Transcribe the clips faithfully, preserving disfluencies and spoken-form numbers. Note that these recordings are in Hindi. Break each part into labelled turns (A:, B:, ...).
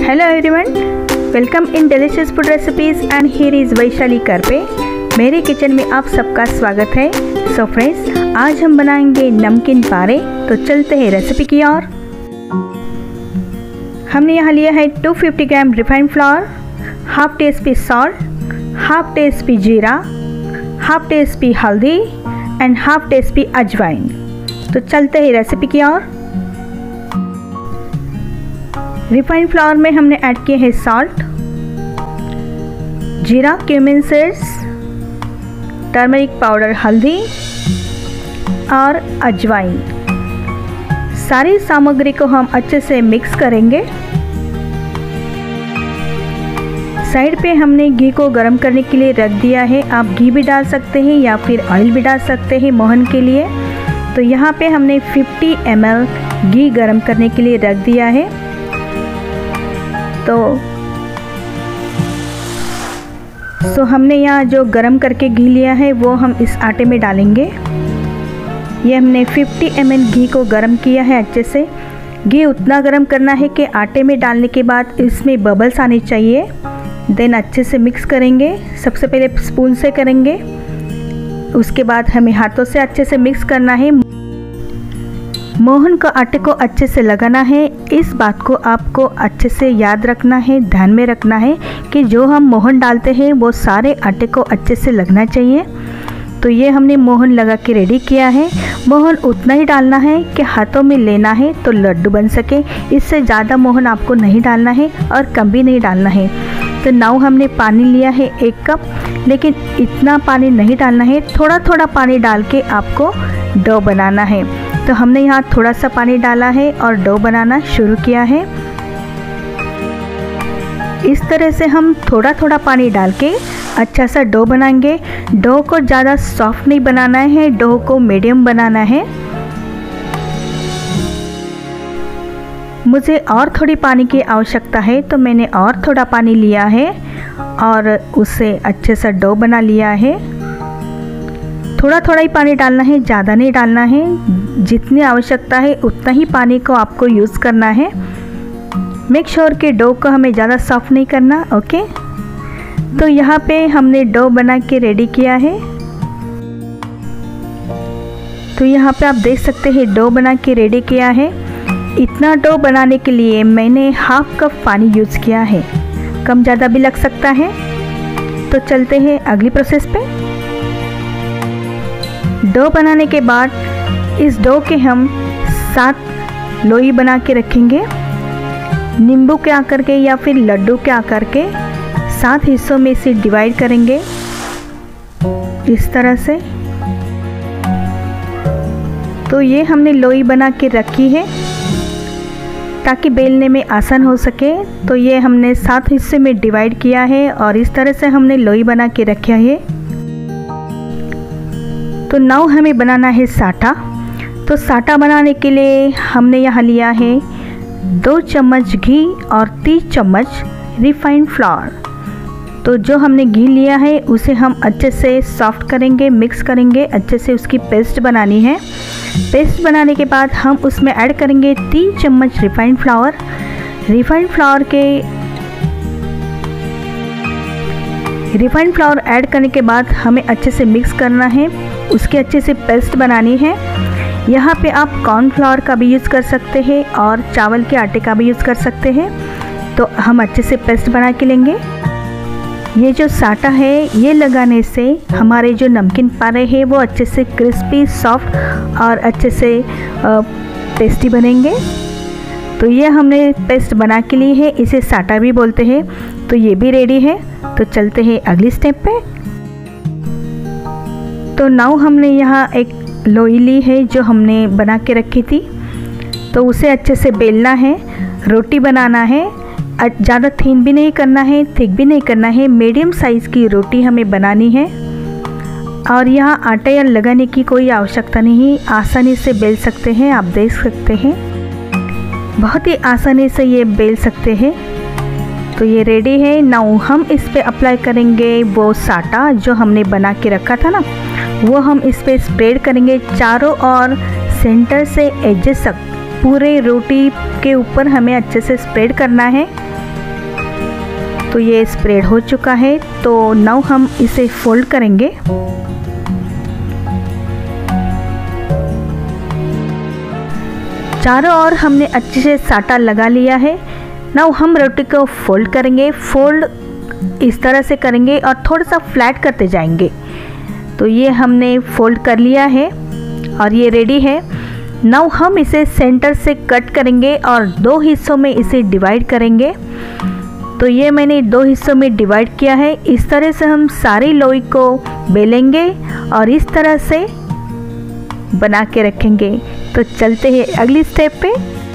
A: Hello everyone, welcome in delicious food recipes and here is Vaishali Karpe. मेरे किचन में आप सबका स्वागत है। सो फ्रेंड्स, आज हम बनाएंगे नमकीन पारे। तो चलते हैं रेसिपी की ओर। हमने यहाँ लिया है दो सौ पचास gram refined flour, half teaspoon salt, half teaspoon jeera, half teaspoon haldi and half teaspoon ajwain. तो चलते हैं रेसिपी की ओर। रिफाइंड फ्लावर में हमने ऐड किए हैं सॉल्ट, जीरा, क्यूमिन सीड्स, टर्मरिक पाउडर, हल्दी और अजवाइन। सारी सामग्री को हम अच्छे से मिक्स करेंगे। साइड पे हमने घी को गरम करने के लिए रख दिया है। आप घी भी डाल सकते हैं या फिर ऑयल भी डाल सकते हैं मोहन के लिए। तो यहाँ पे हमने पचास एम एल घी गरम करने के लिए रख दिया है। तो सो हमने यहाँ जो गरम करके घी लिया है वो हम इस आटे में डालेंगे। ये हमने पचास एम एल घी को गरम किया है अच्छे से। घी उतना गरम करना है कि आटे में डालने के बाद इसमें बबल्स आने चाहिए। देन अच्छे से मिक्स करेंगे। सबसे पहले स्पून से करेंगे, उसके बाद हमें हाथों से अच्छे से मिक्स करना है। मोहन को आटे को अच्छे से लगाना है। इस बात को आपको अच्छे से याद रखना है, ध्यान में रखना है कि जो हम मोहन डालते हैं वो सारे आटे को अच्छे से लगना चाहिए। तो ये हमने मोहन लगा के रेडी किया है। मोहन उतना ही डालना है कि हाथों में लेना है तो लड्डू बन सके। इससे ज़्यादा मोहन आपको नहीं डालना है और कम भी नहीं डालना है। तो नाउ हमने पानी लिया है एक कप, लेकिन इतना पानी नहीं डालना है। थोड़ा थोड़ा पानी डाल के आपको डो बनाना है। तो हमने यहाँ थोड़ा सा पानी डाला है और डो बनाना शुरू किया है। इस तरह से हम थोड़ा थोड़ा पानी डाल के अच्छा सा डो बनाएंगे। डो को ज़्यादा सॉफ्ट नहीं बनाना है, डो को मीडियम बनाना है। मुझे और थोड़ी पानी की आवश्यकता है तो मैंने और थोड़ा पानी लिया है और उससे अच्छे सा डो बना लिया है। थोड़ा थोड़ा ही पानी डालना है, ज़्यादा नहीं डालना है। जितनी आवश्यकता है उतना ही पानी को आपको यूज़ करना है। मेक श्योर कि डो को हमें ज़्यादा सॉफ्ट नहीं करना। ओके, तो यहाँ पे हमने डो बना के रेडी किया है। तो यहाँ पे आप देख सकते हैं डो बना के रेडी किया है। इतना डो बनाने के लिए मैंने हाफ कप पानी यूज़ किया है। कम ज़्यादा भी लग सकता है। तो चलते हैं अगली प्रोसेस पे। डो बनाने के बाद इस डो के हम सात लोई बना के रखेंगे। नींबू के आकार के या फिर लड्डू के आकार के सात हिस्सों में इसे डिवाइड करेंगे इस तरह से। तो ये हमने लोई बना के रखी है ताकि बेलने में आसान हो सके। तो ये हमने सात हिस्से में डिवाइड किया है और इस तरह से हमने लोई बना के रखा है। तो नाउ हमें बनाना है साटा। तो साटा बनाने के लिए हमने यहाँ लिया है दो चम्मच घी और तीस चम्मच रिफाइंड फ्लावर। तो जो हमने घी लिया है उसे हम अच्छे से सॉफ्ट करेंगे, मिक्स करेंगे, अच्छे से उसकी पेस्ट बनानी है। पेस्ट बनाने के बाद हम उसमें ऐड करेंगे तीन चम्मच रिफाइंड फ्लावर। रिफाइंड फ्लावर के रिफाइंड फ्लावर ऐड करने के बाद हमें अच्छे से मिक्स करना है, उसके अच्छे से पेस्ट बनानी है। यहाँ पे आप कॉर्नफ्लावर का भी यूज़ कर सकते हैं और चावल के आटे का भी यूज़ कर सकते हैं। तो हम अच्छे से पेस्ट बना के लेंगे। ये जो साटा है ये लगाने से हमारे जो नमकीन पारे हैं वो अच्छे से क्रिस्पी, सॉफ्ट और अच्छे से टेस्टी बनेंगे। तो ये हमने पेस्ट बना के लिए है, इसे साटा भी बोलते हैं। तो ये भी रेडी है। तो चलते हैं अगली स्टेप पे। तो नाउ हमने यहाँ एक लोई ली है जो हमने बना के रखी थी। तो उसे अच्छे से बेलना है, रोटी बनाना है। ज़्यादा थिन भी नहीं करना है, थिक भी नहीं करना है। मीडियम साइज़ की रोटी हमें बनानी है। और यहाँ आटा या लगाने की कोई आवश्यकता नहीं, आसानी से बेल सकते हैं। आप देख सकते हैं बहुत ही आसानी से ये बेल सकते हैं। तो ये रेडी है। नाउ हम इस पे अप्लाई करेंगे वो साटा जो हमने बना के रखा था ना, वो हम इस पे स्प्रेड करेंगे चारों ओर, सेंटर से एजेस तक पूरे रोटी के ऊपर हमें अच्छे से स्प्रेड करना है। तो ये स्प्रेड हो चुका है। तो नाउ हम इसे फोल्ड करेंगे। चारों ओर हमने अच्छे से साटा लगा लिया है। नाउ हम रोटी को फोल्ड करेंगे। फोल्ड इस तरह से करेंगे और थोड़ा सा फ्लैट करते जाएंगे। तो ये हमने फोल्ड कर लिया है और ये रेडी है। नाउ हम इसे सेंटर से कट करेंगे और दो हिस्सों में इसे डिवाइड करेंगे। तो ये मैंने दो हिस्सों में डिवाइड किया है। इस तरह से हम सारी लोई को बेलेंगे और इस तरह से बना के रखेंगे। तो चलते हैं अगली स्टेप पे।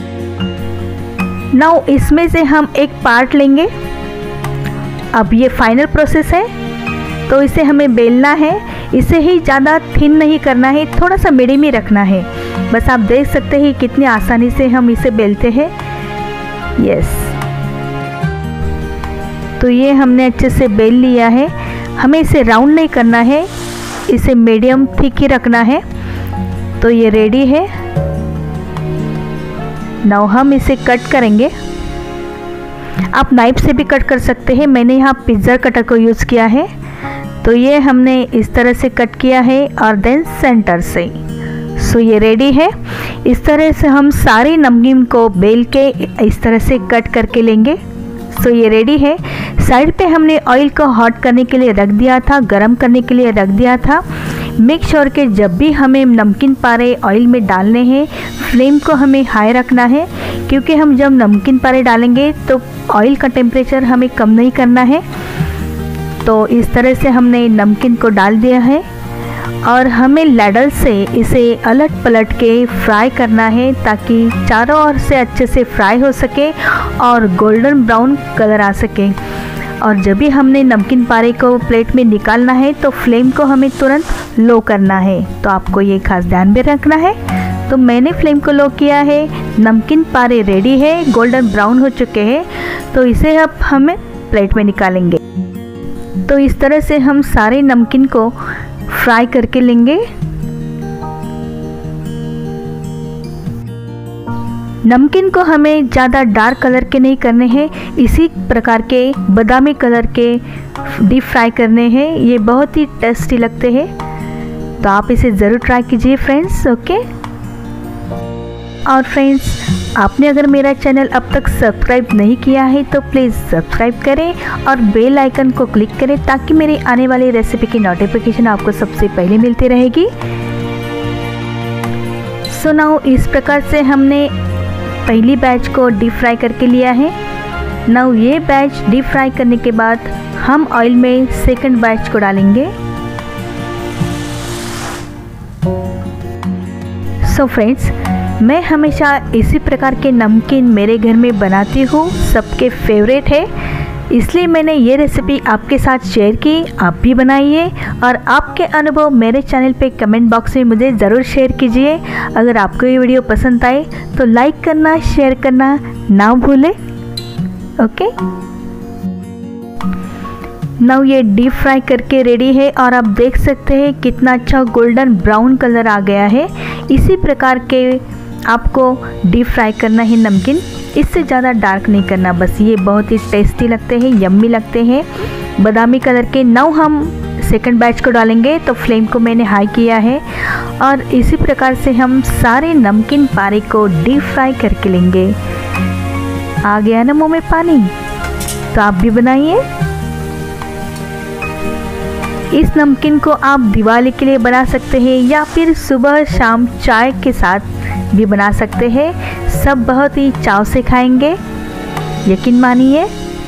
A: नाउ इसमें से हम एक पार्ट लेंगे। अब ये फाइनल प्रोसेस है। तो इसे हमें बेलना है। इसे ही ज़्यादा थिन नहीं करना है, थोड़ा सा मीडियम ही रखना है। बस आप देख सकते हैं कितनी आसानी से हम इसे बेलते हैं। यस, तो ये हमने अच्छे से बेल लिया है। हमें इसे राउंड नहीं करना है, इसे मीडियम थिक ही रखना है। तो ये रेडी है। नाउ हम इसे कट करेंगे। आप नाइफ से भी कट कर सकते हैं, मैंने यहाँ पिज़्ज़ा कटर को यूज़ किया है। तो ये हमने इस तरह से कट किया है और देन सेंटर से। सो ये रेडी है। इस तरह से हम सारी नमकीन को बेल के इस तरह से कट करके लेंगे। सो ये रेडी है। साइड पे हमने ऑयल को हॉट करने के लिए रख दिया था, गरम करने के लिए रख दिया था। मेक श्योर कि जब भी हमें नमकीन पारे ऑयल में डालने हैं, फ्लेम को हमें हाई रखना है, क्योंकि हम जब नमकीन पारे डालेंगे तो ऑयल का टेम्परेचर हमें कम नहीं करना है। तो इस तरह से हमने नमकीन को डाल दिया है और हमें लैडल से इसे अलट पलट के फ्राई करना है, ताकि चारों ओर से अच्छे से फ्राई हो सके और गोल्डन ब्राउन कलर आ सके। और जब भी हमने नमकीन पारे को प्लेट में निकालना है तो फ्लेम को हमें तुरंत लो करना है। तो आपको ये खास ध्यान में रखना है। तो मैंने फ्लेम को लो किया है। नमकीन पारे रेडी है, गोल्डन ब्राउन हो चुके हैं। तो इसे अब हमें प्लेट में निकालेंगे। तो इस तरह से हम सारे नमकीन को फ्राई करके लेंगे। नमकीन को हमें ज़्यादा डार्क कलर के नहीं करने हैं, इसी प्रकार के बादामी कलर के डीप फ्राई करने हैं। ये बहुत ही टेस्टी लगते हैं। तो आप इसे ज़रूर ट्राई कीजिए फ्रेंड्स। ओके, और फ्रेंड्स, आपने अगर मेरा चैनल अब तक सब्सक्राइब नहीं किया है तो प्लीज़ सब्सक्राइब करें और बेल आइकन को क्लिक करें, ताकि मेरी आने वाली रेसिपी की नोटिफिकेशन आपको सबसे पहले मिलती रहेगी। सो नाउ इस प्रकार से हमने पहली बैच को डीप फ्राई करके लिया है। नाउ ये बैच डीप फ्राई करने के बाद हम ऑयल में सेकंड बैच को डालेंगे। सो फ्रेंड्स, मैं हमेशा इसी प्रकार के नमकीन मेरे घर में बनाती हूँ, सबके फेवरेट है, इसलिए मैंने ये रेसिपी आपके साथ शेयर की। आप भी बनाइए और आपके अनुभव मेरे चैनल पे कमेंट बॉक्स में मुझे ज़रूर शेयर कीजिए। अगर आपको ये वीडियो पसंद आए तो लाइक करना, शेयर करना ना भूलें। ओके, नाउ ये डीप फ्राई करके रेडी है और आप देख सकते हैं कितना अच्छा गोल्डन ब्राउन कलर आ गया है। इसी प्रकार के आपको डीप फ्राई करना है नमकीन, इससे ज़्यादा डार्क नहीं करना। बस ये बहुत ही टेस्टी लगते हैं, यम्मी लगते हैं, बादामी कलर के। नाउ हम सेकंड बैच को डालेंगे। तो फ्लेम को मैंने हाई किया है और इसी प्रकार से हम सारे नमकीन पारे को डीप फ्राई करके लेंगे। आ गया ना मुँह में पानी? तो आप भी बनाइए। इस नमकीन को आप दिवाली के लिए बना सकते हैं या फिर सुबह शाम चाय के साथ भी बना सकते हैं। सब बहुत ही चाव से खाएंगे, यकीन मानिए।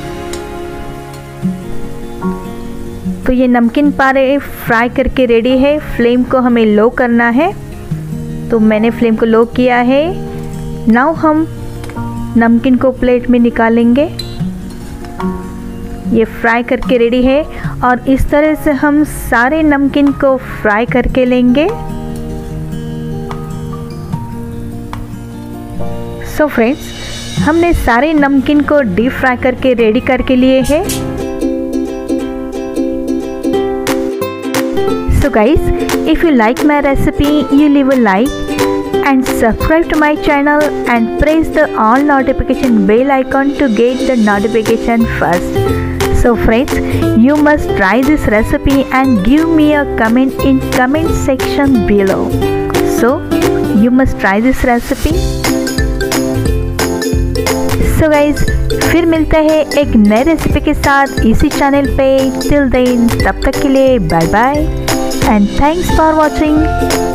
A: तो ये नमकीन पारे फ्राई करके रेडी है। फ्लेम को हमें लो करना है, तो मैंने फ्लेम को लो किया है। नाउ हम नमकीन को प्लेट में निकालेंगे। ये फ्राई करके रेडी है और इस तरह से हम सारे नमकीन को फ्राई करके लेंगे। सो फ्रेंड्स, हमने सारे नमकीन को डीप फ्राई करके रेडी करके लिए हैं। So guys, if you like my recipe, you leave a like and subscribe to my channel and press the all notification bell icon to get the notification first. So friends, you must try this recipe and give me a comment in comment section below. So you must try this recipe. So guys, फिर मिलते हैं एक नए रेसिपी के साथ इसी चैनल पे. टिल देन, तब तक के लिए bye bye and thanks for watching.